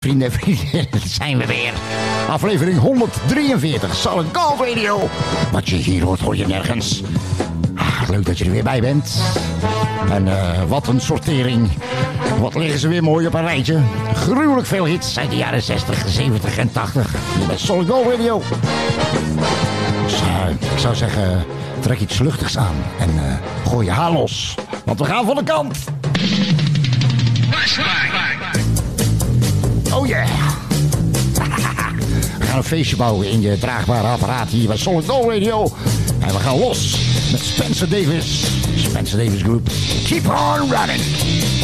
vrienden, zijn we weer. Aflevering 143, Solid Gold Radio. Wat je hier hoort, hoor je nergens. Leuk dat je er weer bij bent. En wat een sortering. Wat liggen ze weer mooi op een rijtje. Gruwelijk veel hits uit de jaren 60, 70 en 80. Hier bij Solid Gold Radio. Dus, ik zou zeggen, trek iets luchtigs aan. En gooi je haar los. Want we gaan van de kant. Oh yeah. We gaan een feestje bouwen in je draagbare apparaat hier bij Solid Gold Radio. En we gaan los met Spencer Davis. Spencer Davis Group. Keep on running.